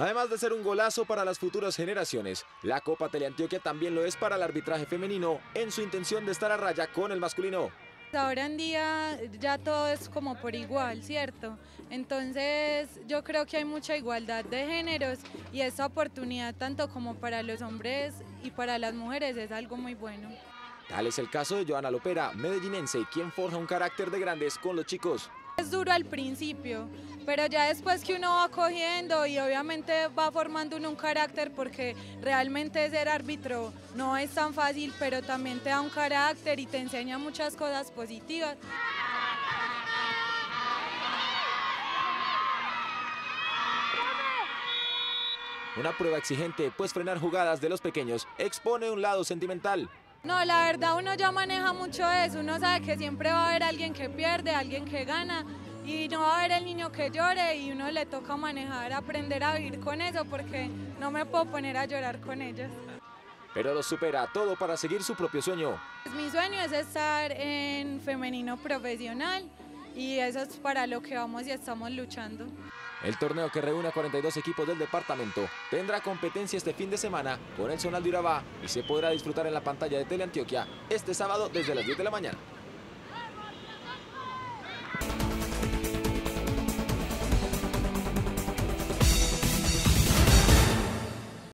Además de ser un golazo para las futuras generaciones, la Copa Teleantioquia también lo es para el arbitraje femenino en su intención de estar a raya con el masculino. Ahora en día ya todo es como por igual, ¿cierto? Entonces yo creo que hay mucha igualdad de géneros y esta oportunidad tanto como para los hombres y para las mujeres es algo muy bueno. Tal es el caso de Joana Lopera, medellinense, quien forja un carácter de grandes con los chicos. Es duro al principio, pero ya después que uno va cogiendo y obviamente va formando uno un carácter, porque realmente ser árbitro no es tan fácil, pero también te da un carácter y te enseña muchas cosas positivas. Una prueba exigente, pues frenar jugadas de los pequeños expone un lado sentimental. No, la verdad uno ya maneja mucho eso, uno sabe que siempre va a haber alguien que pierde, alguien que gana y no va a haber el niño que llore y uno le toca manejar, aprender a vivir con eso porque no me puedo poner a llorar con ellos. Pero lo supera todo para seguir su propio sueño. Mi sueño es estar en femenino profesional y eso es para lo que vamos y estamos luchando. El torneo, que reúne a 42 equipos del departamento, tendrá competencia este fin de semana con el Zonal de Urabá y se podrá disfrutar en la pantalla de Teleantioquia este sábado desde las 10 de la mañana.